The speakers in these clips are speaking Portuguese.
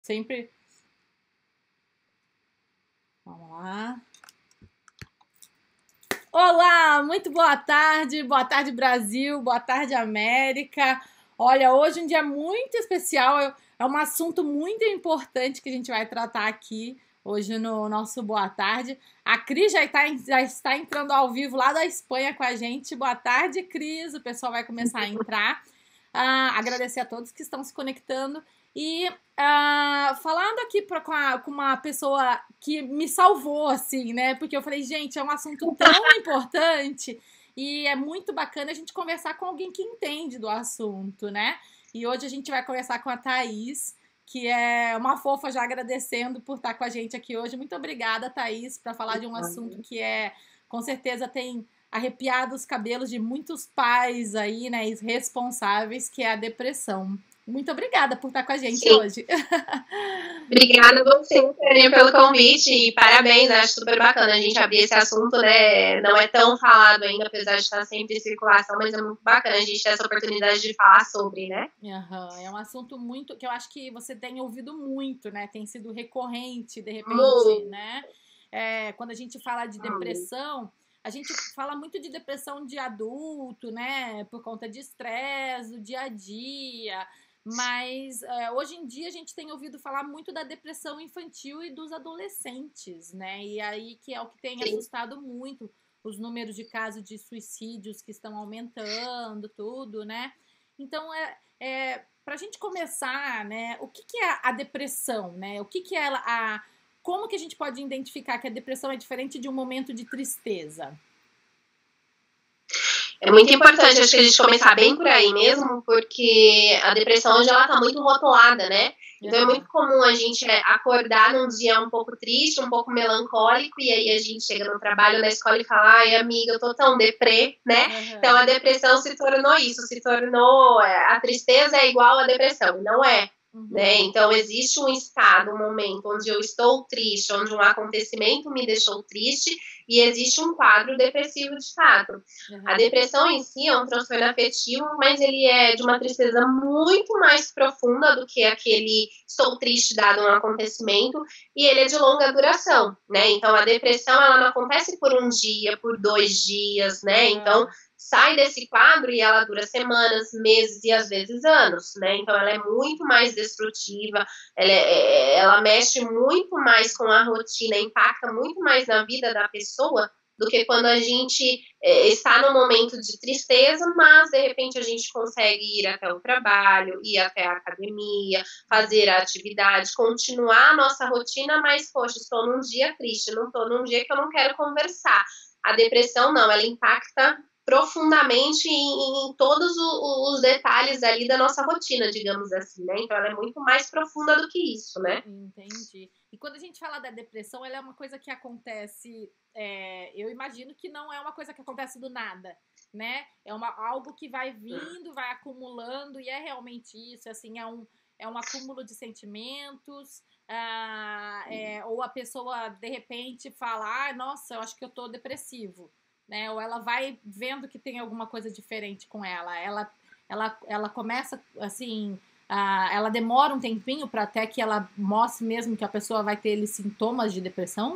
Sempre. Vamos lá. Olá, muito boa tarde Brasil, boa tarde América. Olha, hoje é um dia muito especial, é um assunto muito importante que a gente vai tratar aqui hoje no nosso Boa Tarde. A Cris já está entrando ao vivo lá da Espanha com a gente. Boa tarde, Cris. O pessoal vai começar a entrar. Agradecer a todos que estão se conectando. E falando aqui com uma pessoa que me salvou, assim, né? Porque eu falei, gente, é um assunto tão importante e é muito bacana a gente conversar com alguém que entende do assunto, né? E hoje a gente vai conversar com a Thaís, que é uma fofa, já agradecendo por estar com a gente aqui hoje. Muito obrigada, Thaís, para falar de um assunto que com certeza tem arrepiado os cabelos de muitos pais aí, né, responsáveis, que é a depressão. Muito obrigada por estar com a gente Sim. Hoje. Obrigada a você, pelo convite e parabéns, acho super bacana a gente abrir esse assunto, né? Não é tão falado ainda, apesar de estar sempre em circulação, mas é muito bacana a gente ter essa oportunidade de falar sobre, né? É um assunto muito que eu acho que você tem ouvido muito, né? Tem sido recorrente, de repente, né? Quando a gente fala de depressão, a gente fala muito de depressão de adulto, né? Por conta de estresse, do dia a dia. Mas hoje em dia a gente tem ouvido falar muito da depressão infantil e dos adolescentes, né? E aí que é o que tem assustado muito, os números de casos de suicídios que estão aumentando, tudo, né? Então, para a gente começar, né? O que é a depressão, né? O que é como que a gente pode identificar que a depressão é diferente de um momento de tristeza? É muito importante, acho que a gente começar bem por aí mesmo, porque a depressão hoje ela tá muito rotulada, né? Então é muito comum a gente acordar num dia um pouco triste, um pouco melancólico, e aí a gente chega no trabalho, na escola e fala, ai amiga, eu tô tão deprê, né? Então a depressão se tornou isso, a tristeza é igual à depressão, e não é. Né? Então existe um estado, um momento onde eu estou triste, onde um acontecimento me deixou triste, e existe um quadro depressivo de fato. A depressão em si é um transtorno afetivo, mas ele é de uma tristeza muito mais profunda do que aquele estou triste dado um acontecimento, e ele é de longa duração, né? Então a depressão ela não acontece por um dia, por 2 dias, né? Então sai desse quadro e ela dura semanas, meses e às vezes anos, né? Então ela é muito mais destrutiva, ela mexe muito mais com a rotina, impacta muito mais na vida da pessoa do que quando a gente está num momento de tristeza, mas de repente a gente consegue ir até o trabalho, ir até a academia, fazer a atividade, continuar a nossa rotina, mas, poxa, estou num dia triste, não estou num dia que eu não quero conversar. A depressão não, ela impacta profundamente em todos os detalhes ali da nossa rotina, digamos assim, né? Então ela é muito mais profunda do que isso, né? Entendi. E quando a gente fala da depressão, ela é uma coisa que acontece, eu imagino que não é uma coisa que acontece do nada, né? É algo que vai vindo, vai acumulando, e é realmente isso, assim, é um acúmulo de sentimentos, ou a pessoa, de repente, fala, nossa, eu acho que eu tô depressivo, né? Ou ela vai vendo que tem alguma coisa diferente com ela. Ela começa, assim, ela demora um tempinho para até que ela mostre mesmo que a pessoa vai ter sintomas de depressão?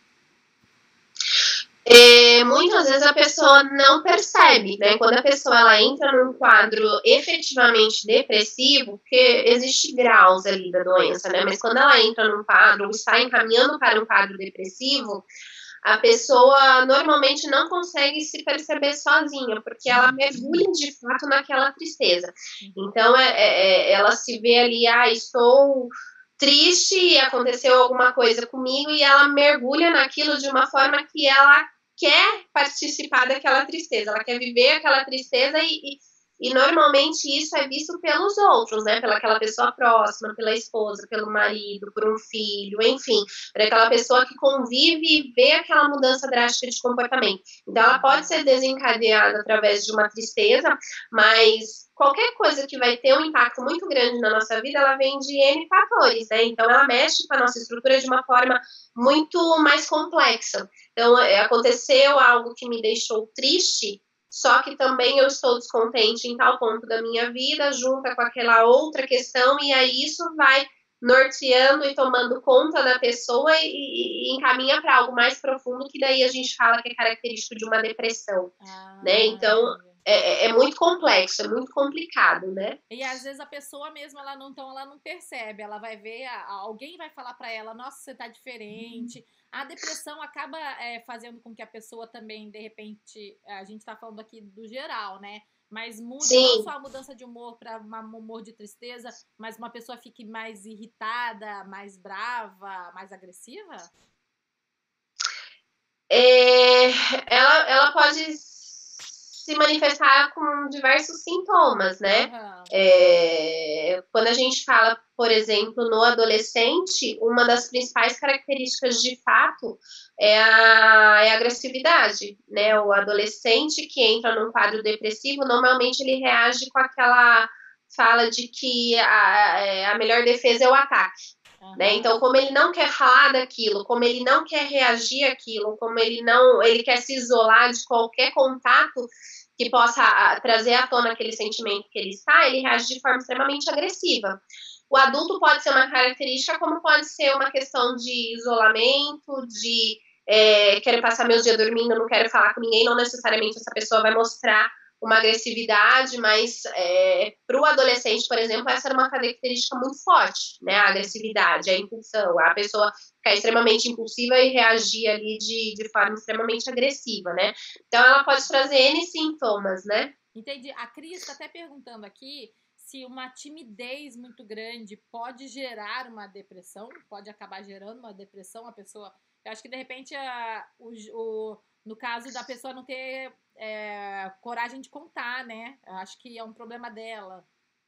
Muitas vezes a pessoa não percebe, né? Quando a pessoa ela entra num quadro efetivamente depressivo, porque existe graus ali da doença, né? Mas quando ela entra num quadro ou está encaminhando para um quadro depressivo, a pessoa normalmente não consegue se perceber sozinha, porque ela mergulha de fato naquela tristeza. Então, ela se vê ali, estou triste, aconteceu alguma coisa comigo, e ela mergulha naquilo de uma forma que ela quer participar daquela tristeza, ela quer viver aquela tristeza e normalmente isso é visto pelos outros, né? Pela aquela pessoa próxima, pela esposa, pelo marido, por um filho, enfim, por aquela pessoa que convive e vê aquela mudança drástica de comportamento. Então, ela pode ser desencadeada através de uma tristeza, mas qualquer coisa que vai ter um impacto muito grande na nossa vida, ela vem de N fatores, né? Então, ela mexe com a nossa estrutura de uma forma muito mais complexa. Então, aconteceu algo que me deixou triste, só que também eu estou descontente em tal ponto da minha vida, junta com aquela outra questão, e aí isso vai norteando e tomando conta da pessoa e encaminha para algo mais profundo, que daí a gente fala que é característico de uma depressão, né? Então, é muito complexo, é muito complicado, né? E às vezes a pessoa mesmo, ela não percebe, ela vai ver, alguém vai falar para ela, nossa, você tá diferente. A depressão acaba fazendo com que a pessoa também, de repente, a gente tá falando aqui do geral, né? Mas mude Sim. não só a mudança de humor para um humor de tristeza, mas uma pessoa fique mais irritada, mais brava, mais agressiva? Ela pode se manifestar com diversos sintomas, né? Quando a gente fala, por exemplo, no adolescente, uma das principais características de fato é a agressividade, né? O adolescente que entra num quadro depressivo, normalmente ele reage com aquela fala de que a melhor defesa é o ataque. Né? Então, como ele não quer falar daquilo, como ele não quer reagir àquilo, como ele quer se isolar de qualquer contato que possa trazer à tona aquele sentimento que ele está, ele reage de forma extremamente agressiva. O adulto pode ser uma característica, como pode ser uma questão de isolamento, de quero passar meus dias dormindo, não quero falar com ninguém, não necessariamente essa pessoa vai mostrar uma agressividade, mas para o adolescente, por exemplo, essa era uma característica muito forte, né? A agressividade, a impulsão, a pessoa ficar extremamente impulsiva e reagir ali de forma extremamente agressiva, né? Então, ela pode trazer N sintomas, né? Entendi. A Cris está até perguntando aqui se uma timidez muito grande pode gerar uma depressão, pode acabar gerando uma depressão, a pessoa... Eu acho que, de repente, no caso da pessoa não ter coragem de contar, né? Eu acho que é um problema dela.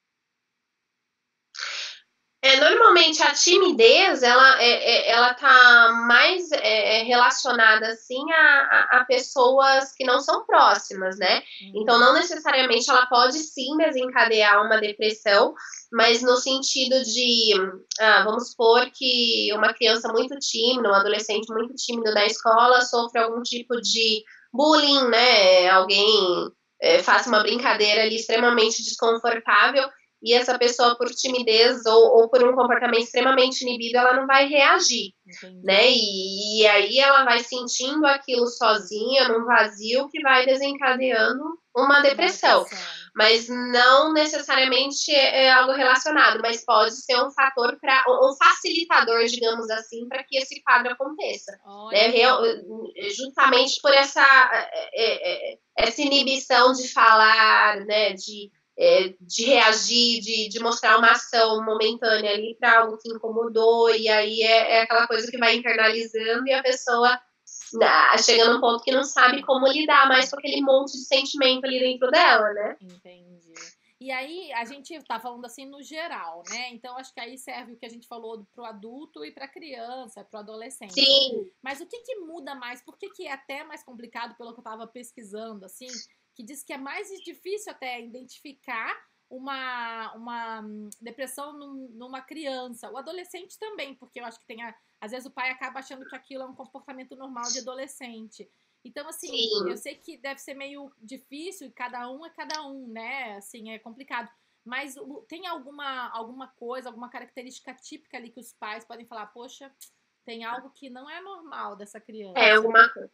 Normalmente a timidez, ela tá mais relacionada, assim, a pessoas que não são próximas, né? Então, não necessariamente ela pode, sim, desencadear uma depressão, mas no sentido de, vamos supor que uma criança muito tímida, um adolescente muito tímido na escola sofre algum tipo de bullying, né? Alguém faça uma brincadeira ali extremamente desconfortável, e essa pessoa, por timidez ou por um comportamento extremamente inibido, ela não vai reagir, né? E aí ela vai sentindo aquilo sozinha, num vazio, que vai desencadeando uma depressão. Mas não necessariamente é algo relacionado, mas pode ser um fator, um facilitador, digamos assim, para que esse quadro aconteça. Né? Justamente por essa inibição de falar, né? De reagir, de mostrar uma ação momentânea ali para algo que incomodou, e aí é aquela coisa que vai internalizando e a pessoa chega num ponto que não sabe como lidar mais com aquele monte de sentimento ali dentro dela, né? Entendi. E aí, a gente tá falando assim no geral, né? Então, acho que aí serve o que a gente falou pro adulto e pra criança, pro adolescente. Sim. Mas o que muda mais? Por que é até mais complicado, pelo que eu tava pesquisando, assim, que diz que é mais difícil até identificar uma depressão numa criança. O adolescente também, porque eu acho que às vezes o pai acaba achando que aquilo é um comportamento normal de adolescente. Então, assim, eu sei que deve ser meio difícil, cada um é cada um, né? Assim, é complicado. Mas tem alguma coisa, alguma característica típica ali que os pais podem falar, poxa, tem algo que não é normal dessa criança. Alguma coisa.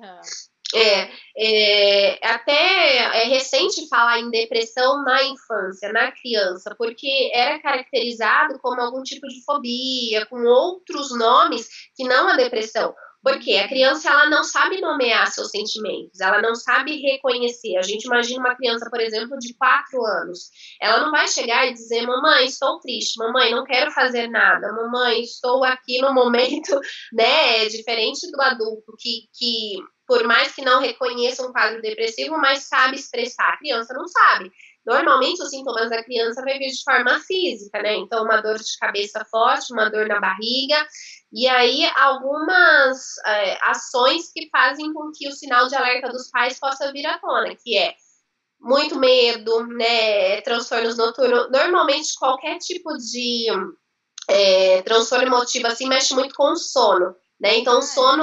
Até é recente falar em depressão na infância, na criança, porque era caracterizado como algum tipo de fobia, com outros nomes que não a depressão. Porque a criança, ela não sabe nomear seus sentimentos, ela não sabe reconhecer. A gente imagina uma criança, por exemplo, de 4 anos. Ela não vai chegar e dizer, mamãe, estou triste, mamãe, não quero fazer nada, mamãe, estou aqui no momento, né? Diferente do adulto que por mais que não reconheça um quadro depressivo, mas sabe expressar. A criança não sabe. Normalmente, os sintomas da criança vai vir de forma física, né? Então, uma dor de cabeça forte, uma dor na barriga, e aí algumas ações que fazem com que o sinal de alerta dos pais possa vir à tona, que é muito medo, né? Transtornos noturnos. Normalmente, qualquer tipo de transtorno emotivo assim mexe muito com o sono. né? Então,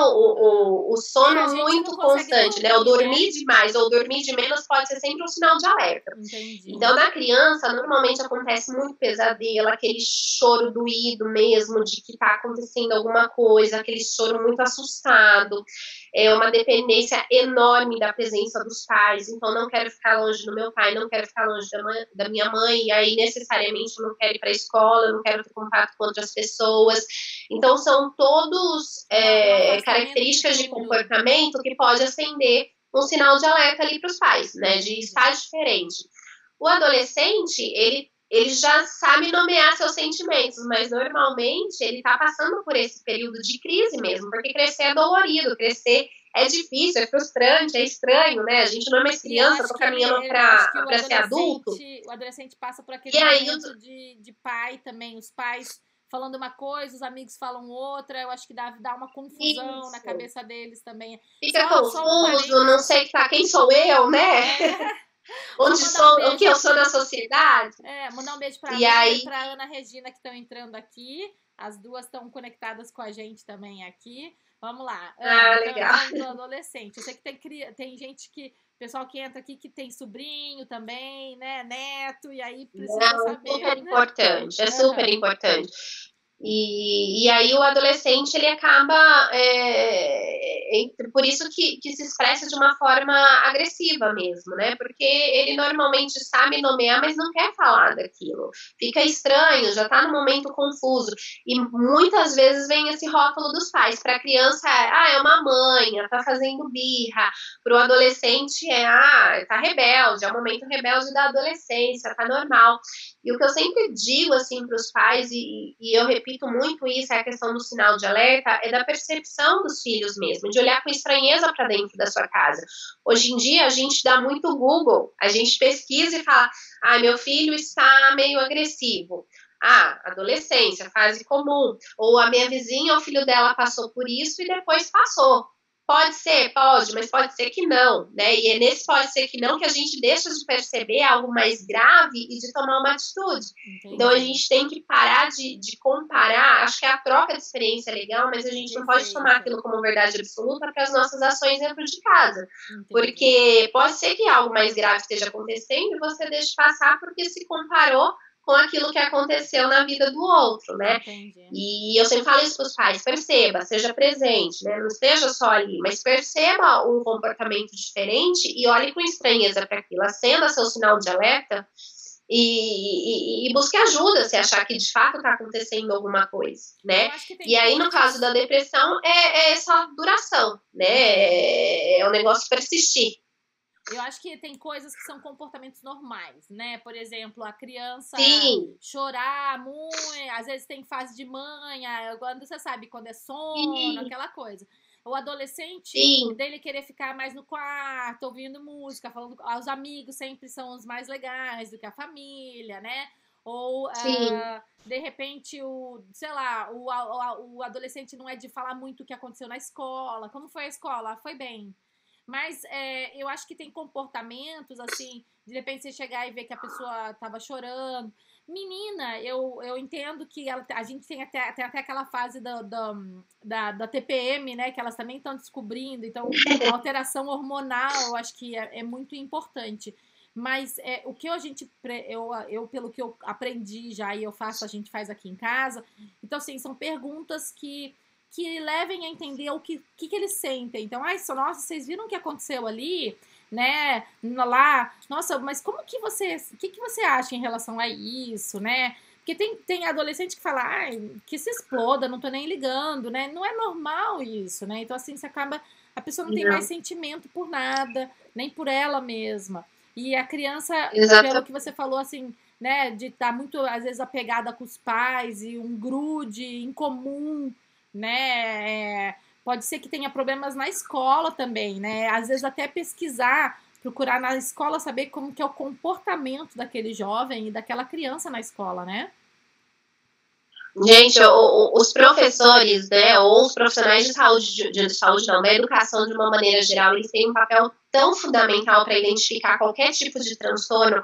o sono muito constante, né? O dormir demais ou dormir de menos pode ser sempre um sinal de alerta. Entendi. Então, na criança, normalmente acontece muito pesadelo, aquele choro doído mesmo, de que tá acontecendo alguma coisa, aquele choro muito assustado, uma dependência enorme da presença dos pais. Então, não quero ficar longe do meu pai, não quero ficar longe da minha mãe, e aí, necessariamente, eu não quero ir para a escola, eu não quero ter contato com outras pessoas. Então, são todos características de comportamento que pode acender um sinal de alerta ali para os pais, né? De estar diferente. O adolescente, ele já sabe nomear seus sentimentos, mas normalmente ele está passando por esse período de crise mesmo, porque crescer é dolorido, crescer é difícil, é frustrante, é estranho, né? A gente não é mais criança, tô caminhando para ser adulto. O adolescente passa por aquele momento de pai também, os pais falando uma coisa, os amigos falam outra, eu acho que dá uma confusão na cabeça deles também. Fica confuso, não sei quem sou eu, né? O que eu sou na sociedade. Mandar um beijo pra Ana e pra Ana Regina que estão entrando aqui. As duas estão conectadas com a gente também aqui. Vamos lá. Legal. Do adolescente. Eu sei que tem gente pessoal que entra aqui que tem sobrinho também, né? Neto, e aí precisa saber. É super importante, é super importante. E aí o adolescente, ele acaba, por isso que se expressa de uma forma agressiva mesmo, né? Porque ele normalmente sabe nomear, mas não quer falar daquilo. Fica estranho, já tá no momento confuso. E muitas vezes vem esse rótulo dos pais. Para a criança, é uma manha, tá fazendo birra. Para o adolescente, tá rebelde, é o momento rebelde da adolescência, tá normal. E o que eu sempre digo, assim, para os pais, e eu repito muito isso, é a questão do sinal de alerta, é da percepção dos filhos mesmo, de olhar com estranheza para dentro da sua casa. Hoje em dia, a gente dá muito Google, a gente pesquisa e fala, meu filho está meio agressivo. Adolescência, fase comum. Ou a minha vizinha, o filho dela passou por isso e depois passou. Pode ser, pode, mas pode ser que não, né? E é nesse pode ser que não que a gente deixa de perceber algo mais grave e de tomar uma atitude. Entendi. Então, a gente tem que parar de comparar. Acho que a troca de experiência é legal, mas a gente não pode tomar aquilo como verdade absoluta para as nossas ações dentro de casa. Entendi. Porque pode ser que algo mais grave esteja acontecendo e você deixe passar porque se comparou com aquilo que aconteceu na vida do outro, né? Entendi. E eu sempre falo isso para os pais, perceba, seja presente, né? Não esteja só ali, mas perceba um comportamento diferente e olhe com estranheza para aquilo, acenda seu sinal de alerta e busque ajuda se achar que de fato está acontecendo alguma coisa, né? E aí, no caso da depressão, é essa duração, né? É o negócio persistir. Eu acho que tem coisas que são comportamentos normais, né? Por exemplo, a criança chorar muito, às vezes tem fase de manha, quando você sabe, quando é sono, aquela coisa. O adolescente, dele querer ficar mais no quarto, ouvindo música, falando, os amigos sempre são os mais legais do que a família, né? Ou, de repente, o adolescente não é de falar muito o que aconteceu na escola. Como foi a escola? Foi bem. Mas eu acho que tem comportamentos, assim, de repente você chegar e ver que a pessoa tava chorando. Menina, eu entendo que a gente tem até aquela fase da TPM, né? Que elas também estão descobrindo. Então, a alteração hormonal, eu acho que é muito importante. Mas o que pelo que eu aprendi já e a gente faz aqui em casa. Então, assim, são perguntas que levem a entender o que eles sentem. Então, nossa, vocês viram o que aconteceu ali, né? Lá, nossa, mas o que você acha em relação a isso, né? Porque tem adolescente que fala, que se exploda, não tô nem ligando, né? Não é normal isso, né? Então, assim, a pessoa não tem mais sentimento por nada, nem por ela mesma. E a criança, pelo que você falou, assim, né, de estar muito, às vezes, apegada com os pais e um grude incomum, né? Pode ser que tenha problemas na escola também, né? Às vezes até pesquisar, procurar na escola, saber como que é o comportamento daquele jovem e daquela criança na escola, né? Gente, os professores, né, ou os profissionais de saúde não, da educação de uma maneira geral, eles têm um papel tão fundamental para identificar qualquer tipo de transtorno,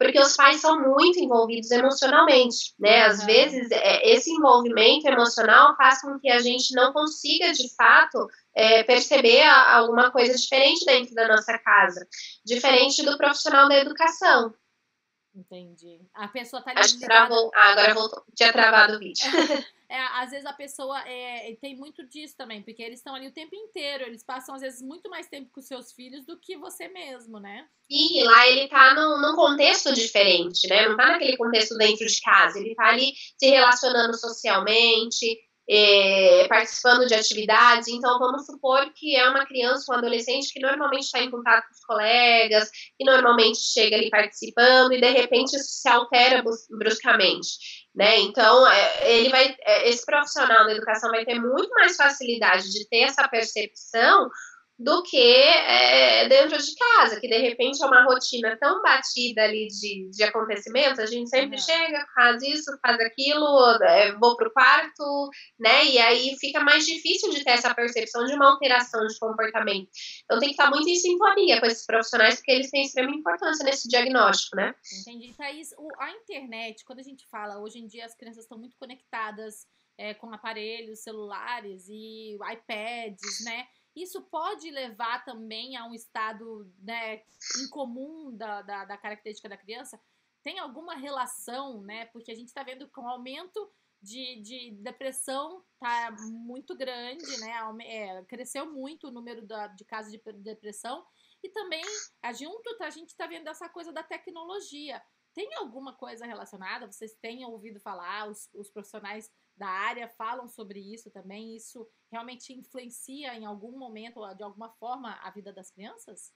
porque os pais são muito envolvidos emocionalmente, né? Às vezes, esse envolvimento emocional faz com que a gente não consiga, de fato, perceber alguma coisa diferente dentro da nossa casa, diferente do profissional da educação. Entendi. A pessoa tá Acho que ligada... travou. Agora voltou. Tinha travado o vídeo. Às vezes a pessoa tem muito disso também, porque eles estão ali o tempo inteiro, eles passam às vezes muito mais tempo com seus filhos do que você mesmo, né? E lá ele tá num contexto diferente, né? Não tá naquele contexto dentro de casa, ele tá ali se relacionando socialmente, participando de atividades. Então, vamos supor que é uma criança, um adolescente que normalmente está em contato com os colegas, que normalmente chega ali participando, e de repente isso se altera bruscamente, né? Então, esse profissional da educação vai ter muito mais facilidade de ter essa percepção do que dentro de casa, que de repente é uma rotina tão batida ali de acontecimentos, a gente sempre chega, faz isso, faz aquilo, vou pro quarto, né, e aí fica mais difícil de ter essa percepção de uma alteração de comportamento. Então tem que estar muito em sintonia com esses profissionais, porque eles têm extrema importância nesse diagnóstico, né. Entendi. Thaís, a internet, quando a gente fala, hoje em dia as crianças estão muito conectadas com aparelhos celulares e iPads, né, isso pode levar também a um estado, né, incomum da característica da criança? Tem alguma relação, né? Porque a gente está vendo que o aumento de depressão tá muito grande, né? Cresceu muito o número de casos de depressão. E também, junto, a gente está vendo essa coisa da tecnologia. Tem alguma coisa relacionada? Vocês têm ouvido falar, os profissionais da área falam sobre isso também? Isso realmente influencia em algum momento, de alguma forma, a vida das crianças?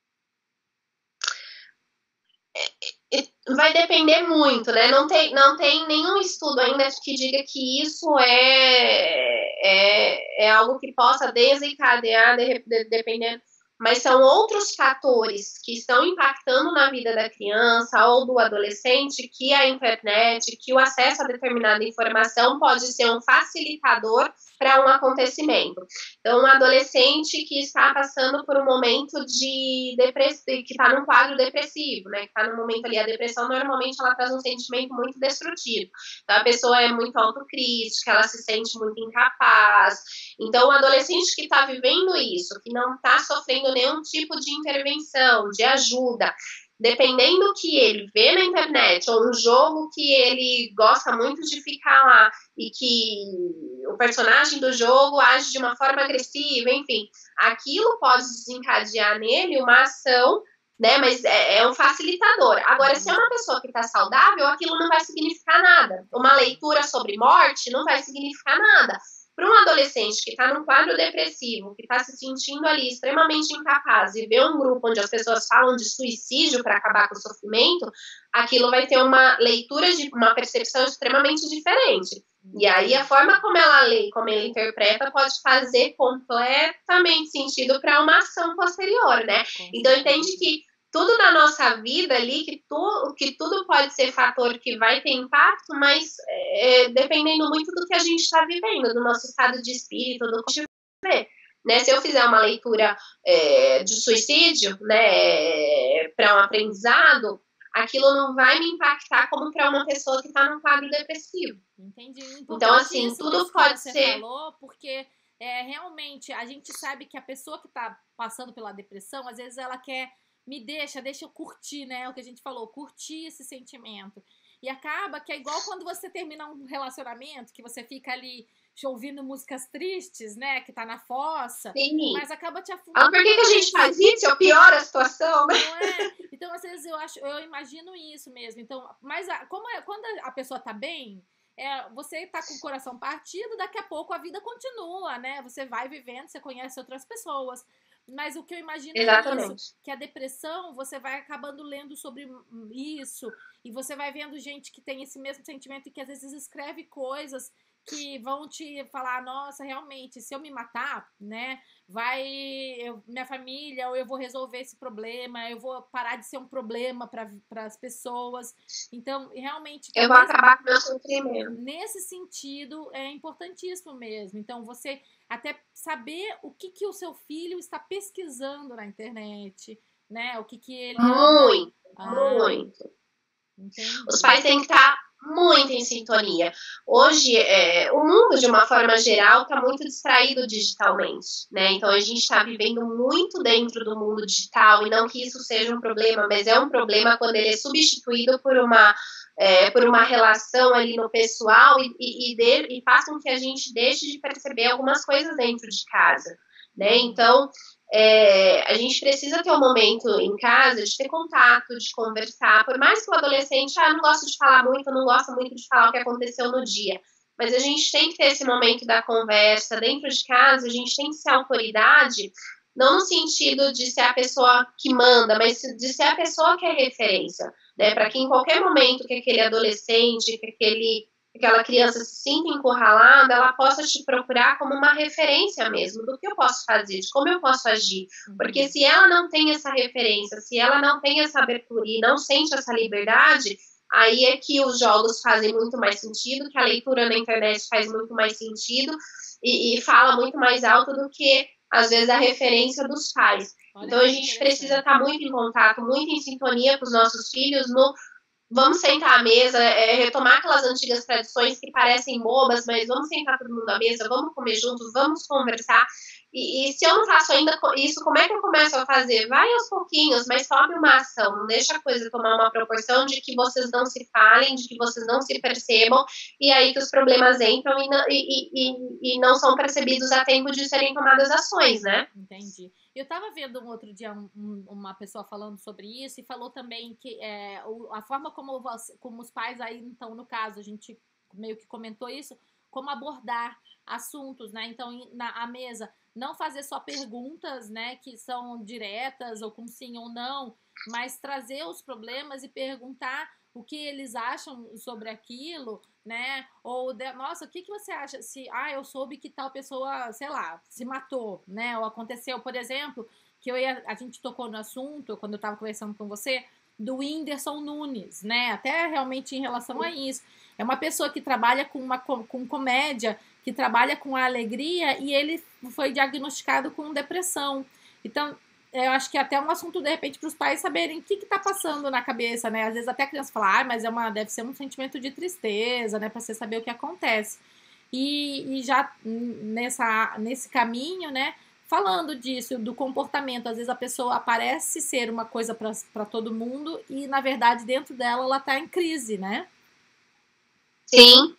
Vai depender muito, né? Não tem nenhum estudo ainda que diga que isso é algo que possa desencadear, dependendo. Mas são outros fatores que estão impactando na vida da criança ou do adolescente, que a internet, que o acesso a determinada informação pode ser um facilitador para um acontecimento. Então, um adolescente que está passando por um momento de depressão, que está num quadro depressivo, né? Que está no momento ali, a depressão normalmente ela traz um sentimento muito destrutivo. Então, a pessoa é muito autocrítica, ela se sente muito incapaz. Então, o adolescente que está vivendo isso, que não está sofrendo nenhum tipo de intervenção, de ajuda, dependendo do que ele vê na internet, ou um jogo que ele gosta muito de ficar lá, e que o personagem do jogo age de uma forma agressiva, enfim, aquilo pode desencadear nele uma ação, né, mas é um facilitador. Agora, se é uma pessoa que está saudável, aquilo não vai significar nada. Uma leitura sobre morte não vai significar nada. Para um adolescente que está num quadro depressivo, que está se sentindo ali extremamente incapaz e vê um grupo onde as pessoas falam de suicídio para acabar com o sofrimento, aquilo vai ter uma leitura, uma percepção extremamente diferente. E aí a forma como ela lê, como ela interpreta, pode fazer completamente sentido para uma ação posterior, né? Então entende que tudo na nossa vida ali, que tudo pode ser fator que vai ter impacto, mas dependendo muito do que a gente está vivendo, do nosso estado de espírito, do que a gente vê. Né? Se eu fizer uma leitura de suicídio, né, para um aprendizado, aquilo não vai me impactar como para uma pessoa que está num quadro depressivo. Entendi. Então, assim, tudo pode ser... falou, porque realmente a gente sabe que a pessoa que está passando pela depressão, às vezes ela quer deixa eu curtir, né? O que a gente falou, curtir esse sentimento. E acaba que é igual quando você termina um relacionamento, que você fica ali ouvindo músicas tristes, né? Que tá na fossa. Sim. Mas acaba te afundando. Por que a gente faz isso? Eu pioro a situação, né? Não é? Então, às vezes, eu imagino isso mesmo. Então, mas quando a pessoa tá bem, você tá com o coração partido, daqui a pouco a vida continua, né? Você vai vivendo, você conhece outras pessoas. Mas o que eu imagino é isso, que a depressão, você vai acabando lendo sobre isso, e você vai vendo gente que tem esse mesmo sentimento e que às vezes escreve coisas que vão te falar, nossa, realmente, se eu me matar, né, minha família, ou eu vou resolver esse problema, eu vou parar de ser um problema para as pessoas. Então, realmente... Eu vou acabar com o meu sofrimento. Nesse sentido, é importantíssimo mesmo. Então, você até saber o que o seu filho está pesquisando na internet, né? O que ele... Muito. Entendi. Os pais têm que estar muito em sintonia. Hoje, o mundo, de uma forma geral, está muito distraído digitalmente, né? Então, a gente está vivendo muito dentro do mundo digital, e não que isso seja um problema, mas é um problema quando ele é substituído por uma relação ali no pessoal e faz com que a gente deixe de perceber algumas coisas dentro de casa, né? Então, a gente precisa ter um momento em casa de ter contato, de conversar. Por mais que o adolescente, não gosta de falar muito, não gosta muito de falar o que aconteceu no dia, mas a gente tem que ter esse momento da conversa. Dentro de casa, a gente tem que ser autoridade, não no sentido de ser a pessoa que manda, mas de ser a pessoa que é referência, né? Para que em qualquer momento que aquele adolescente, que aquela criança se sinta encurralada, ela possa te procurar como uma referência mesmo do que eu posso fazer, de como eu posso agir. Porque se ela não tem essa referência, se ela não tem essa abertura e não sente essa liberdade, aí é que os jogos fazem muito mais sentido, que a leitura na internet faz muito mais sentido e fala muito mais alto do que, às vezes, a referência dos pais. Então, a gente precisa estar muito em contato, muito em sintonia com os nossos filhos vamos sentar à mesa, retomar aquelas antigas tradições que parecem bobas, mas vamos sentar todo mundo à mesa, vamos comer juntos, vamos conversar. E se eu não faço ainda isso, como é que eu começo a fazer? Vai aos pouquinhos, mas tome uma ação. Não deixa a coisa tomar uma proporção de que vocês não se falem, de que vocês não se percebam, e aí que os problemas entram e não são percebidos a tempo de serem tomadas ações, né? Entendi. Eu estava vendo um outro dia uma pessoa falando sobre isso e falou também que a forma como os pais aí, então, no caso, a gente meio que comentou isso, como abordar assuntos, né? Então, à mesa, não fazer só perguntas, né, que são diretas ou com sim ou não, mas trazer os problemas e perguntar o que eles acham sobre aquilo, né? Ou, nossa, o que você acha se, eu soube que tal pessoa, sei lá, se matou, né? Ou aconteceu, por exemplo, que a gente tocou no assunto, quando eu estava conversando com você, do Whindersson Nunes, né? Até realmente em relação a isso. É uma pessoa que trabalha com comédia, que trabalha com a alegria, e ele foi diagnosticado com depressão. Então, eu acho que é até um assunto, de repente, para os pais saberem o que está passando na cabeça, né? Às vezes até a criança fala, mas deve ser um sentimento de tristeza, né? Para você saber o que acontece. E já nesse caminho, né? Falando disso, do comportamento, às vezes a pessoa parece ser uma coisa para todo mundo e, na verdade, dentro dela, ela está em crise, né? Sim.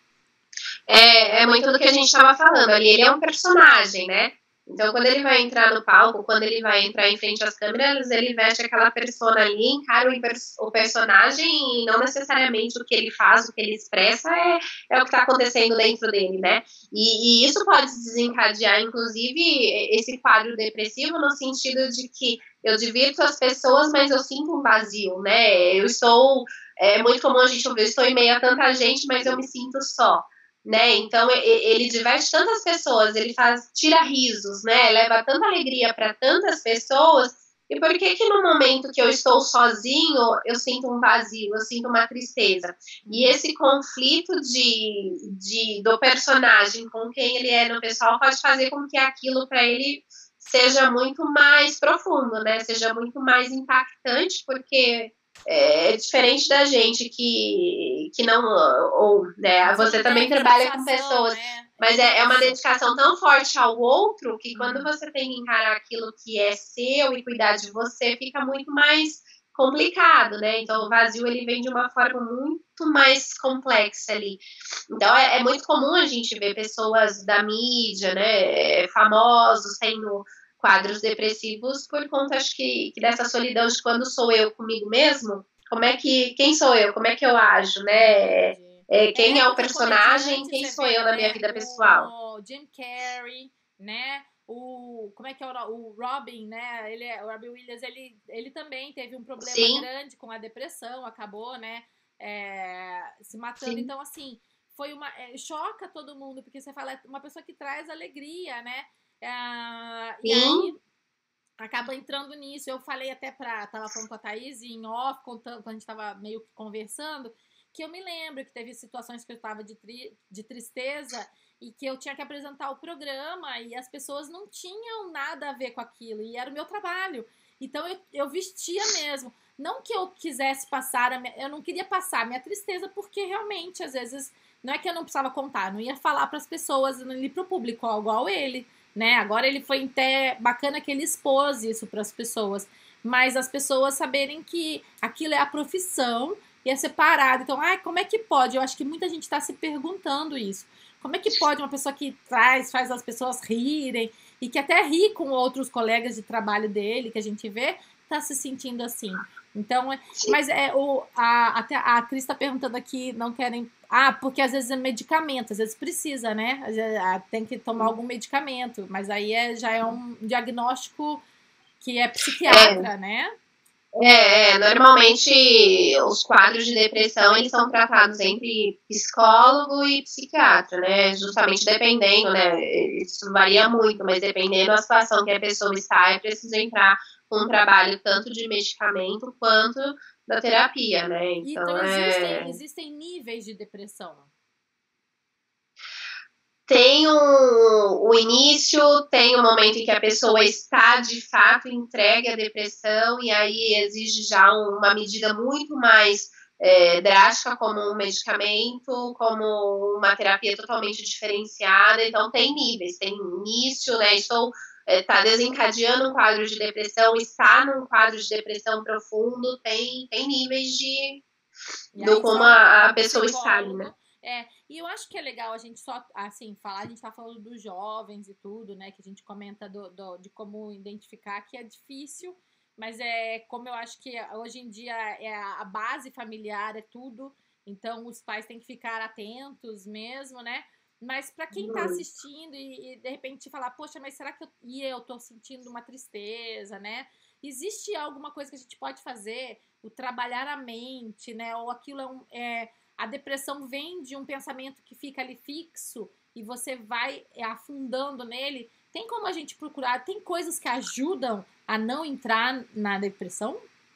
É muito do que a gente estava falando ali. Ele é um personagem, né? Então, quando ele vai entrar no palco, quando ele vai entrar em frente às câmeras, ele veste aquela persona ali, encara o personagem e não necessariamente o que ele faz, o que ele expressa é o que está acontecendo dentro dele, né? E isso pode desencadear, inclusive, esse quadro depressivo no sentido de que eu divirto as pessoas, mas eu sinto um vazio, né? É muito comum a gente ouvir, eu estou em meio a tanta gente, mas eu me sinto só. Né? Então ele diverte tantas pessoas, ele tira risos, né? Leva tanta alegria para tantas pessoas. E por que no momento que eu estou sozinho eu sinto um vazio, eu sinto uma tristeza? E esse conflito do personagem com quem ele é no pessoal pode fazer com que aquilo para ele seja muito mais profundo, né? Seja muito mais impactante, porque é diferente da gente que não, ou, né, você também trabalha com pessoas, mas é uma dedicação tão forte ao outro que quando você tem que encarar aquilo que é seu e cuidar de você, fica muito mais complicado, né? Então o vazio ele vem de uma forma muito mais complexa ali. Então é muito comum a gente ver pessoas da mídia, né, famosos tendo quadros depressivos por conta, acho que dessa solidão de quando sou eu comigo mesmo, quem sou eu, como é que eu ajo, né? Quem é o personagem, quem sou eu na minha vida pessoal. O Jim Carrey, né? Como é que é o Robin, né? O Robin Williams, ele também teve um problema grande com a depressão, acabou, né? Se matando. Sim. Então, assim, choca todo mundo, porque você fala, uma pessoa que traz alegria, né? E aí acaba entrando nisso. Eu falei até tava falando com a Thaís em off, quando a gente tava meio que conversando, que eu me lembro que teve situações que eu tava de tristeza e que eu tinha que apresentar o programa e as pessoas não tinham nada a ver com aquilo, e era o meu trabalho. Então eu vestia mesmo. Não que eu quisesse passar, eu não queria passar a minha tristeza, porque realmente, às vezes, não é que eu não precisava contar, não ia falar para as pessoas, não ia para o público, igual ele, né? Agora ele foi até bacana que ele expôs isso para as pessoas, mas as pessoas saberem que aquilo é a profissão e é separado. Então, como é que pode? Eu acho que muita gente está se perguntando isso. Como é que pode uma pessoa que faz as pessoas rirem e que até ri com outros colegas de trabalho dele, que a gente vê, tá se sentindo assim? Então, mas até a Cris está perguntando aqui, não querem. Porque às vezes é medicamento, às vezes precisa, né? Às vezes, tem que tomar algum medicamento, mas aí já é um diagnóstico que é psiquiatra, né? Normalmente os quadros de depressão, eles são tratados entre psicólogo e psiquiatra, né? Justamente dependendo, né? Isso varia muito, mas dependendo da situação que a pessoa está, é preciso entrar com um trabalho tanto de medicamento quanto da terapia, né? Então existem níveis de depressão. Tem o início, tem o momento em que a pessoa está de fato entregue à depressão, e aí exige já uma medida muito mais drástica, como um medicamento, como uma terapia totalmente diferenciada. Então tem níveis, tem início, né? Está desencadeando um quadro de depressão, está num quadro de depressão profundo, tem níveis do como a pessoa está ali, né? E eu acho que é legal a gente só, assim, falar, a gente tá falando dos jovens e tudo, né, que a gente comenta de como identificar, que é difícil, mas como eu acho que hoje em dia a base familiar é tudo, então os pais têm que ficar atentos mesmo, né, mas para quem tá assistindo e de repente falar, poxa, mas será que eu tô sentindo uma tristeza, né, existe alguma coisa que a gente pode fazer, o trabalhar a mente, né, ou aquilo a depressão vem de um pensamento que fica ali fixo e você vai afundando nele. Tem como a gente procurar? Tem coisas que ajudam a não entrar na depressão?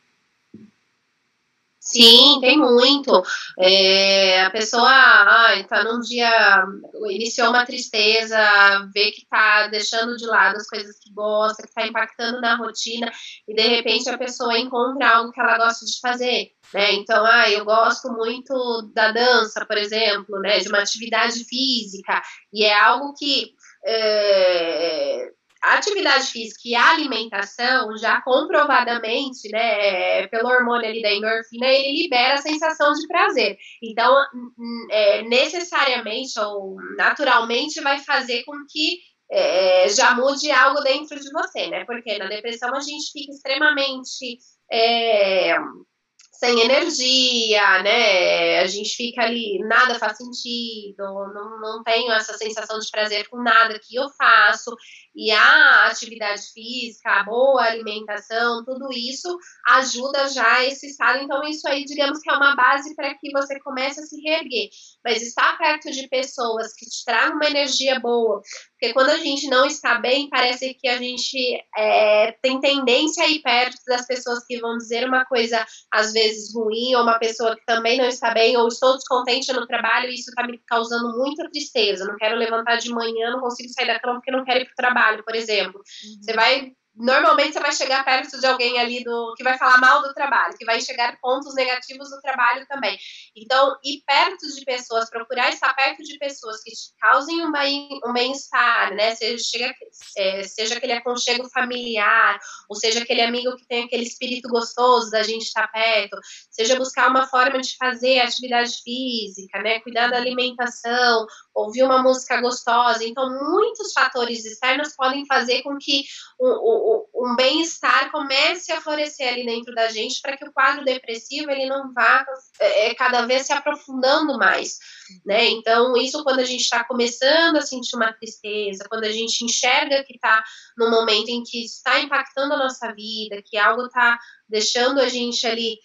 Sim, tem muito. A pessoa está num dia, iniciou uma tristeza, vê que está deixando de lado as coisas que gosta, que está impactando na rotina, e de repente a pessoa encontra algo que ela gosta de fazer, né? Então, eu gosto muito da dança, por exemplo, né? De uma atividade física, e é algo que a atividade física e a alimentação, já comprovadamente, né, pelo hormônio ali da endorfina, ele libera a sensação de prazer. Então, necessariamente ou naturalmente vai fazer com que já mude algo dentro de você, né? Porque na depressão a gente fica extremamente sem energia, né? A gente fica ali, nada faz sentido, não tenho essa sensação de prazer com nada que eu faço. E a atividade física, a boa alimentação, tudo isso ajuda já esse estado. Então, isso aí, digamos que é uma base para que você comece a se reerguer. Mas estar perto de pessoas que te tragam uma energia boa, porque quando a gente não está bem, parece que a gente tem tendência a ir perto das pessoas que vão dizer uma coisa, às vezes, ruim, ou uma pessoa que também não está bem, ou estou descontente no trabalho, e isso está me causando muita tristeza. Não quero levantar de manhã, não consigo sair da cama porque não quero ir para o trabalho, por exemplo. Normalmente você vai chegar perto de alguém ali que vai falar mal do trabalho, que vai enxergar pontos negativos do trabalho também. Então, ir perto de pessoas, procurar estar perto de pessoas que te causem um bem-estar, né? Seja aquele aconchego familiar, ou seja aquele amigo que tem aquele espírito gostoso da gente estar perto, seja buscar uma forma de fazer atividade física, né? Cuidar da alimentação, ouvir uma música gostosa. Então, muitos fatores externos podem fazer com que um bem-estar comece a florescer ali dentro da gente, para que o quadro depressivo ele não vá cada vez se aprofundando mais, né? Então, isso quando a gente está começando a sentir uma tristeza, quando a gente enxerga que está no momento em que está impactando a nossa vida, que algo está deixando a gente ali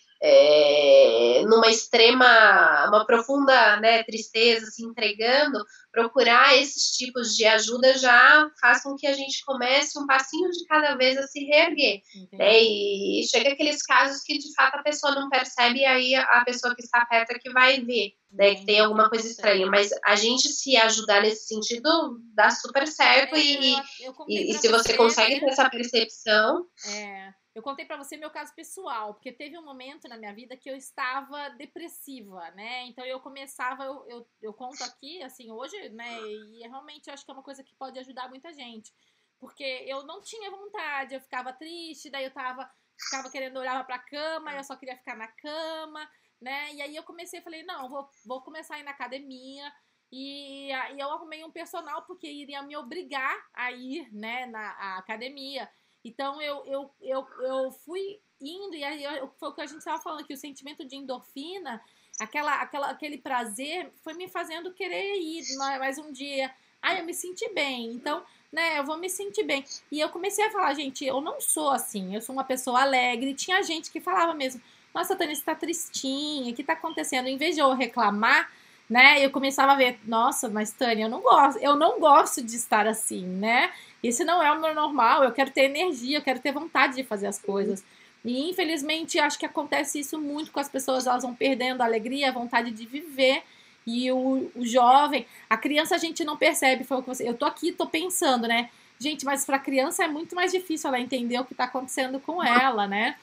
uma profunda, né, tristeza, se entregando, procurar esses tipos de ajuda já faz com que a gente comece um passinho de cada vez a se reerguer, né? E chega aqueles casos que de fato a pessoa não percebe, e aí a pessoa que está perto é que vai ver, né, que tem alguma coisa estranha, mas a gente se ajudar nesse sentido dá super certo, e se você consegue ter essa percepção... eu contei pra você meu caso pessoal, porque teve um momento na minha vida que eu estava depressiva, né? Então eu começava, eu conto aqui, assim, hoje, né? E realmente eu acho que é uma coisa que pode ajudar muita gente. Porque eu não tinha vontade, eu ficava triste, daí ficava querendo olhar pra cama, eu só queria ficar na cama, né? E aí eu comecei, falei, não, vou começar a ir na academia. E aí eu arrumei um personal porque iria me obrigar a ir, né, na academia. Então eu fui indo, e aí foi o que a gente estava falando aqui, o sentimento de endorfina, aquele prazer foi me fazendo querer ir mais um dia. Ah, eu me senti bem, então, né, eu vou me sentir bem. E eu comecei a falar, gente, eu não sou assim, eu sou uma pessoa alegre. Tinha gente que falava mesmo, nossa, Tânia, você tá tristinha, o que tá acontecendo? Em vez de eu reclamar, né, eu começava a ver, nossa, mas Tânia, eu não gosto de estar assim, né? Esse não é o meu normal, eu quero ter energia, eu quero ter vontade de fazer as coisas. E infelizmente acho que acontece isso muito com as pessoas, elas vão perdendo a alegria, a vontade de viver. E o jovem, a criança a gente não percebe, foi o que você, eu tô aqui, tô pensando, né? Gente, mas para criança é muito mais difícil ela entender o que tá acontecendo com ela, né?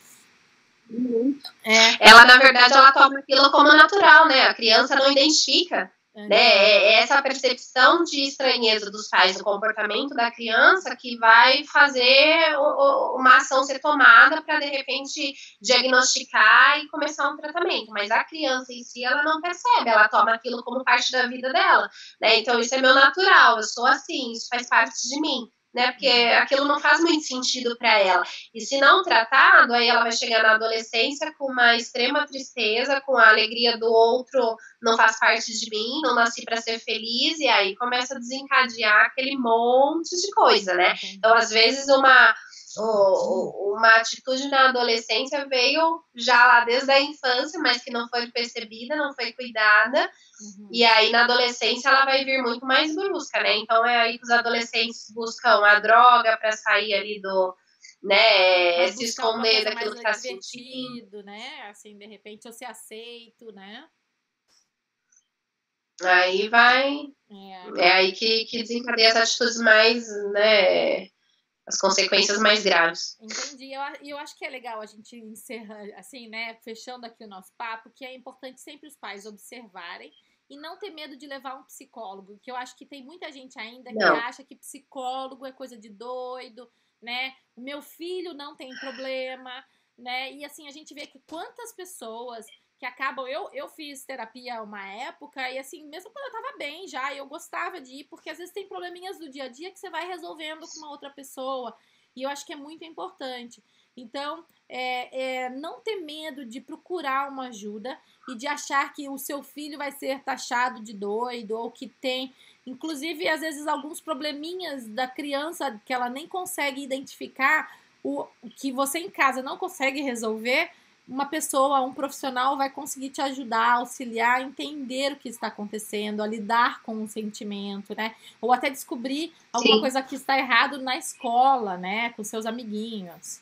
Ela, na verdade, ela toma aquilo como natural, né? A criança não identifica. Né? É essa percepção de estranheza dos pais no comportamento da criança que vai fazer uma ação ser tomada para, de repente, diagnosticar e começar um tratamento. Mas a criança em si, ela não percebe, ela toma aquilo como parte da vida dela. Né? Então, isso é meu natural, eu sou assim, isso faz parte de mim. Né? Porque aquilo não faz muito sentido para ela. E se não tratado, aí ela vai chegar na adolescência com uma extrema tristeza, com a alegria do outro não faz parte de mim, não nasci para ser feliz, e aí começa a desencadear aquele monte de coisa, né? Então, às vezes, uma atitude na adolescência veio já lá desde a infância, mas que não foi percebida, não foi cuidada, e aí na adolescência ela vai vir muito mais brusca, né? Então é aí que os adolescentes buscam a droga para sair ali do, né, se esconder daquilo que tá sentindo, né? Assim, de repente eu ser aceito, né? Aí vai, é aí que desencadeia as atitudes mais, né, as consequências mais graves. Entendi. E eu acho que é legal a gente encerrar, assim, né, fechando aqui o nosso papo, que é importante sempre os pais observarem e não ter medo de levar um psicólogo, que eu acho que tem muita gente ainda que acha que psicólogo é coisa de doido, né? O meu filho não tem problema, né? E assim, a gente vê que quantas pessoas que acabam... Eu fiz terapia uma época e assim, mesmo quando eu tava bem já, eu gostava de ir, porque às vezes tem probleminhas do dia a dia que você vai resolvendo com uma outra pessoa. E eu acho que é muito importante. Então, não ter medo de procurar uma ajuda e de achar que o seu filho vai ser taxado de doido ou que tem, inclusive, às vezes, alguns probleminhas da criança que ela nem consegue identificar, o que você em casa não consegue resolver, uma pessoa, um profissional vai conseguir te ajudar, auxiliar, a entender o que está acontecendo, a lidar com o sentimento, né? Ou até descobrir alguma coisa que está errado na escola, né? Com seus amiguinhos.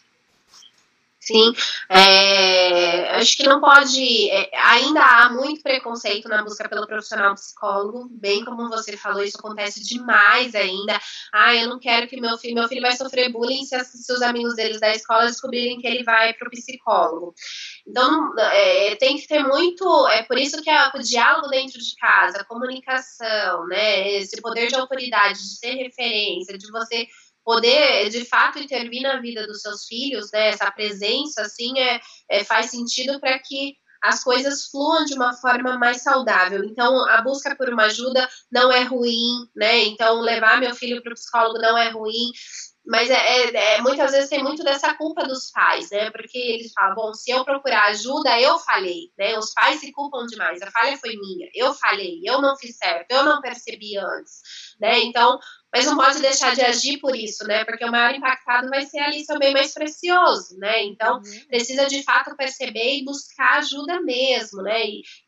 Sim, acho que não pode, ainda há muito preconceito na busca pelo profissional psicólogo, bem como você falou, isso acontece demais ainda. Eu não quero que meu filho vai sofrer bullying se os amigos deles da escola descobrirem que ele vai para o psicólogo. Então, tem que ter muito, é por isso que o diálogo dentro de casa, a comunicação, né, esse poder de autoridade, de ser referência, de você poder, de fato, intervir na vida dos seus filhos, né? Essa presença, assim, faz sentido para que as coisas fluam de uma forma mais saudável. Então, a busca por uma ajuda não é ruim, né? Então, levar meu filho para o psicólogo não é ruim, mas muitas vezes tem muito dessa culpa dos pais, né? Porque eles falam, bom, se eu procurar ajuda, eu falhei, né? Os pais se culpam demais, a falha foi minha, eu falhei, eu não fiz certo, eu não percebi antes, né? Então, mas não pode deixar de agir por isso, né? Porque o maior impactado vai ser ali seu bem mais precioso, né? Então, precisa de fato perceber e buscar ajuda mesmo, né?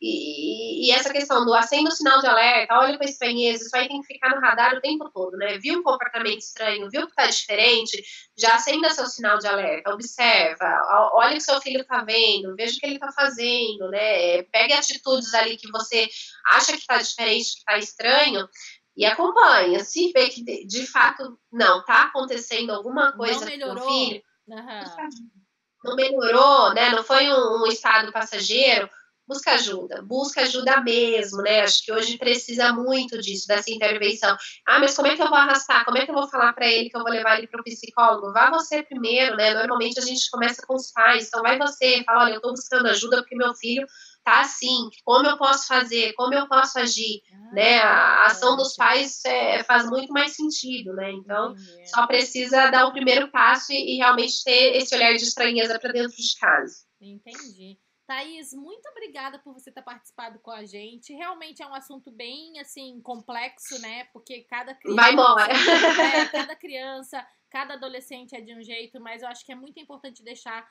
E essa questão do acenda o sinal de alerta, olha com estranheza, isso aí tem que ficar no radar o tempo todo, né? Viu um comportamento estranho, viu que tá diferente, já acenda seu sinal de alerta, observa, olha o que seu filho tá vendo, veja o que ele tá fazendo, né? Pegue atitudes ali que você acha que tá diferente, que tá estranho, e acompanha. Se vê que de fato não tá acontecendo alguma coisa com o filho, Aham. Não melhorou, né? Não foi um estado passageiro, busca ajuda mesmo, né? Acho que hoje precisa muito disso, dessa intervenção. Ah, mas como é que eu vou arrastar? Como é que eu vou falar para ele que eu vou levar ele para o psicólogo? Vá você primeiro, né? Normalmente a gente começa com os pais, então vai você, fala, olha, eu estou buscando ajuda porque meu filho tá assim, como eu posso fazer, como eu posso agir, né? A ação dos pais faz muito mais sentido, né? Então, Entendi. só precisa dar o primeiro passo e realmente ter esse olhar de estranheza para dentro de casa. Entendi. Thaís, muito obrigada por você ter participado com a gente. Realmente é um assunto bem, assim, complexo, né? Porque Vai embora. cada criança, cada adolescente é de um jeito, mas eu acho que é muito importante deixar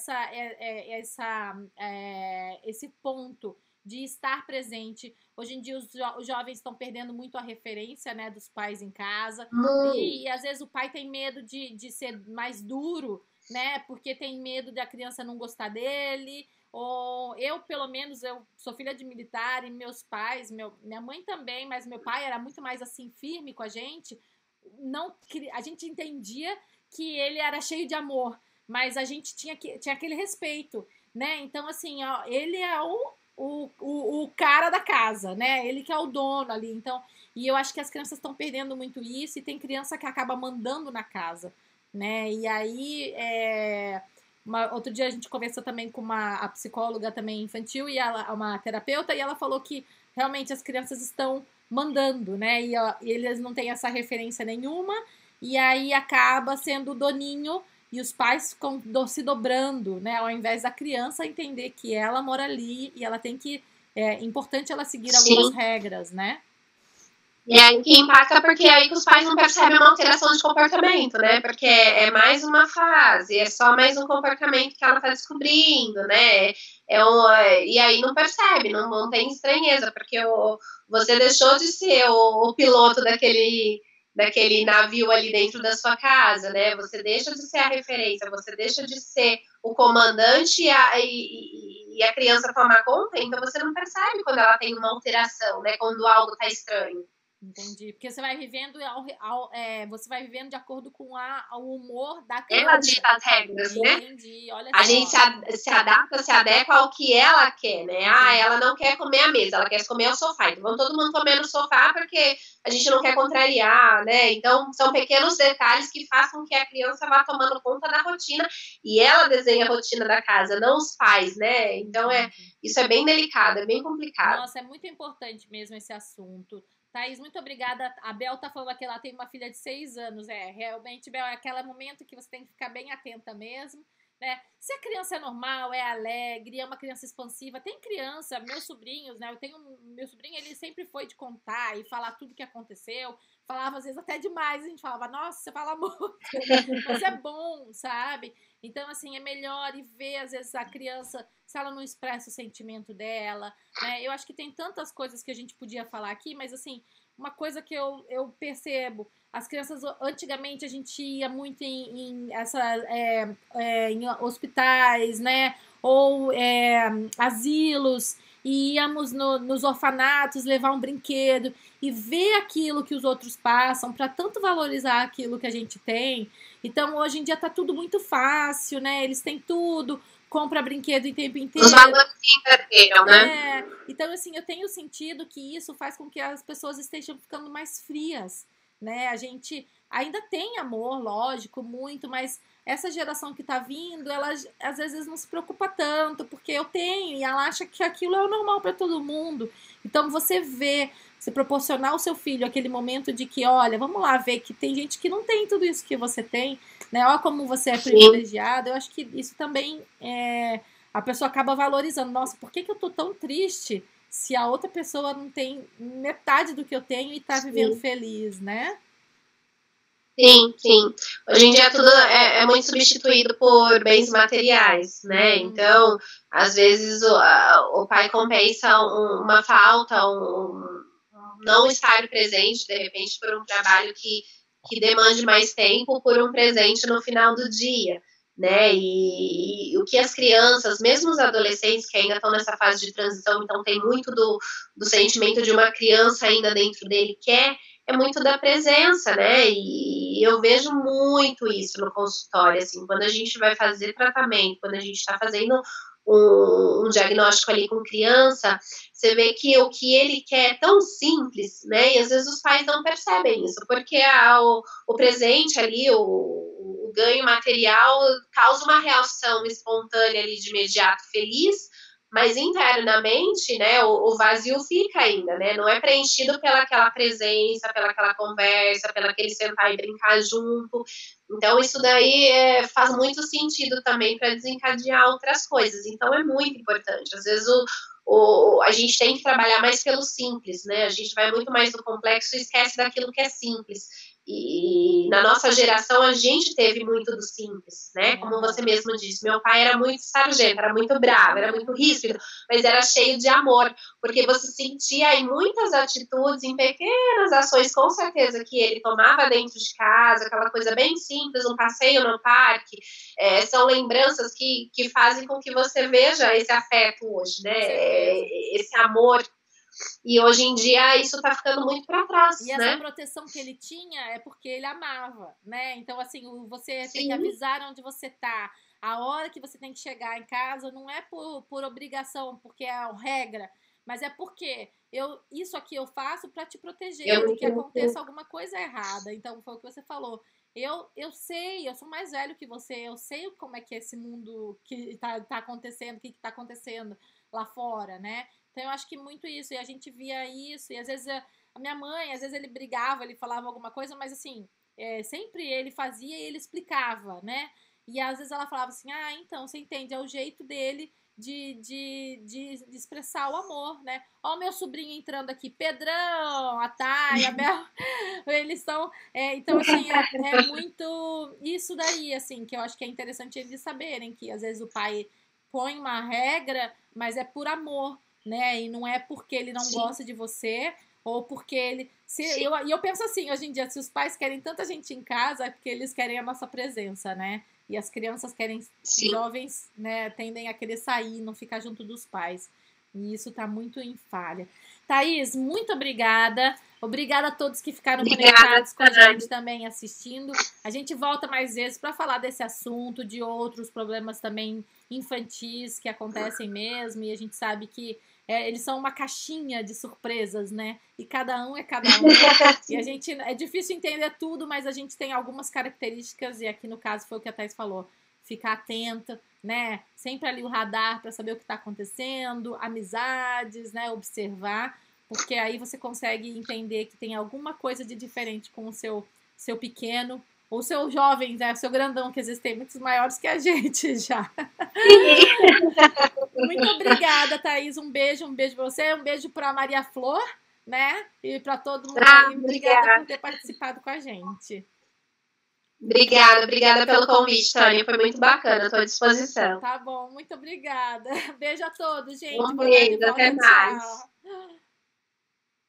esse ponto de estar presente. Hoje em dia os jovens estão perdendo muito a referência, né, dos pais em casa. E às vezes o pai tem medo de ser mais duro, né? Porque tem medo da criança não gostar dele. Ou eu, pelo menos, eu sou filha de militar e meus pais, minha mãe também, mas meu pai era muito mais assim firme com a gente. Não, a gente entendia que ele era cheio de amor, mas a gente tinha aquele respeito, né? Então, assim, ó, ele é o cara da casa, né? Ele que é o dono ali. Então, e eu acho que as crianças estão perdendo muito isso e tem criança que acaba mandando na casa, né? E aí, outro dia a gente conversou também com a psicóloga também infantil e uma terapeuta, e ela falou que realmente as crianças estão mandando, né? E eles não têm essa referência nenhuma, e aí acaba sendo o doninho e os pais ficam se dobrando, né? Ao invés da criança entender que ela mora ali e ela tem que. É importante ela seguir algumas regras, né? E aí que impacta porque é aí que os pais não percebem uma alteração de comportamento, né? Porque é mais uma fase, é só mais um comportamento que ela tá descobrindo, né? E aí não percebe, não tem estranheza, porque você deixou de ser o piloto daquele navio ali dentro da sua casa, né? Você deixa de ser a referência, você deixa de ser o comandante e a criança tomar conta, então você não percebe quando ela tem uma alteração, né? Quando algo tá estranho. Entendi. Porque você vai vivendo você vai vivendo de acordo com o humor da criança. Ela dita as regras, né? Entendi. Olha a gente se adapta, se adequa ao que ela quer, né? Ah, ela não quer comer a mesa, ela quer comer ao sofá. Então, vamos todo mundo comer no sofá porque a gente não quer contrariar, né? Então, são pequenos detalhes que fazem com que a criança vá tomando conta da rotina e ela desenha a rotina da casa, não os pais, né? Então, isso é bem delicado, é bem complicado. Nossa, é muito importante mesmo esse assunto. Thaís, muito obrigada. A Bel tá falando que ela tem uma filha de 6 anos. Realmente, Bel, é aquele momento que você tem que ficar bem atenta mesmo, né? Se a criança é normal, é alegre, é uma criança expansiva, tem criança, meus sobrinhos, né? Meu sobrinho, ele sempre foi de contar e falar tudo que aconteceu. Falava, às vezes, até demais. A gente falava, nossa, você fala muito. Mas é bom, sabe? Então, assim, é melhor e ver, às vezes, a criança, se ela não expressa o sentimento dela, né? Eu acho que tem tantas coisas que a gente podia falar aqui, mas, assim, uma coisa que eu percebo, as crianças, antigamente, a gente ia muito em hospitais, né? Ou asilos, e íamos nos orfanatos levar um brinquedo e ver aquilo que os outros passam para tanto valorizar aquilo que a gente tem. Então, hoje em dia tá tudo muito fácil, né? Eles têm tudo, compra brinquedo em tempo inteiro. Os valores se inverteram, né? Então, assim, eu tenho sentido que isso faz com que as pessoas estejam ficando mais frias, né? A gente ainda tem amor, lógico, muito, mas essa geração que tá vindo, ela às vezes não se preocupa tanto, porque eu tenho, e ela acha que aquilo é o normal para todo mundo. Então, você proporcionar ao seu filho aquele momento de que, olha, vamos lá ver que tem gente que não tem tudo isso que você tem, né? Olha como você é privilegiado. Eu acho que isso também a pessoa acaba valorizando. Nossa, por que eu tô tão triste se a outra pessoa não tem metade do que eu tenho e tá vivendo feliz, né? Sim, sim. Hoje em dia tudo é muito substituído por bens materiais, né? Então, às vezes o pai compensa uma falta, um não estar presente, de repente, por um trabalho que demande mais tempo, por um presente no final do dia, né? E o que as crianças, mesmo os adolescentes que ainda estão nessa fase de transição, então tem muito do sentimento de uma criança ainda dentro dele, é muito da presença, né? E E eu vejo muito isso no consultório, assim, quando a gente vai fazer tratamento, quando a gente está fazendo um diagnóstico ali com criança, você vê que o que ele quer é tão simples, né? E às vezes os pais não percebem isso, porque o presente ali, o ganho material causa uma reação espontânea ali de imediato feliz, mas internamente, né, o vazio fica ainda, né? Não é preenchido pelaquela presença, pelaquela conversa, pela aquele sentar e brincar junto. Então, isso daí faz muito sentido também para desencadear outras coisas. Então, é muito importante. Às vezes, a gente tem que trabalhar mais pelo simples, né? A gente vai muito mais no complexo e esquece daquilo que é simples. E na nossa geração a gente teve muito do simples, né? Como você mesmo disse, meu pai era muito sargento, era muito bravo, era muito ríspido, mas era cheio de amor, porque você sentia em muitas atitudes, em pequenas ações, com certeza, que ele tomava dentro de casa, aquela coisa bem simples, um passeio no parque, são lembranças que fazem com que você veja esse afeto hoje, né? Esse amor. E hoje em dia isso tá ficando muito para trás, e essa proteção que ele tinha é porque ele amava, né? Então, assim, você tem que avisar onde você tá. A hora que você tem que chegar em casa não é por obrigação, porque é a regra, mas é porque isso aqui eu faço para te proteger de que aconteça alguma coisa errada. Então, foi o que você falou. Eu sei, eu sou mais velho que você, eu sei como é que é esse mundo que tá acontecendo, o que tá acontecendo lá fora, né? Então, eu acho que muito isso, e a gente via isso, e às vezes a minha mãe, às vezes ele brigava, ele falava alguma coisa, mas assim, sempre ele fazia e ele explicava, né? E às vezes ela falava assim, então, você entende, é o jeito dele de expressar o amor, né? Ó o meu sobrinho entrando aqui, Pedrão, a Thay, a Bel, eles são, então assim, é muito isso daí, assim, que eu acho que é interessante eles saberem, que às vezes o pai põe uma regra, mas é por amor, né? E não é porque ele não gosta de você ou porque ele... E eu penso assim, hoje em dia, se os pais querem tanta gente em casa, é porque eles querem a nossa presença, né? E as crianças querem... Jovens, né, tendem a querer sair, não ficar junto dos pais. E isso tá muito em falha. Thaís, muito obrigada. Obrigada a todos que ficaram conectados com a gente também assistindo. A gente volta mais vezes para falar desse assunto, de outros problemas também infantis que acontecem mesmo. E a gente sabe que eles são uma caixinha de surpresas, né? E cada um é cada um. E a gente... É difícil entender tudo, mas a gente tem algumas características, e aqui no caso foi o que a Thaís falou. Ficar atenta, né? Sempre ali o radar para saber o que está acontecendo, amizades, né? Observar, porque aí você consegue entender que tem alguma coisa de diferente com o seu pequeno, ou seu jovem, né? O seu grandão, que existem muitos maiores que a gente já. Muito obrigada, Thaís. Um beijo pra você, um beijo pra Maria Flor, né? E para todo mundo aí. Obrigada por ter participado com a gente. Obrigada pelo convite, Tânia. Foi muito bacana, estou à disposição. Tá bom, muito obrigada. Beijo a todos, gente. Um beijo, até mais. Tchau.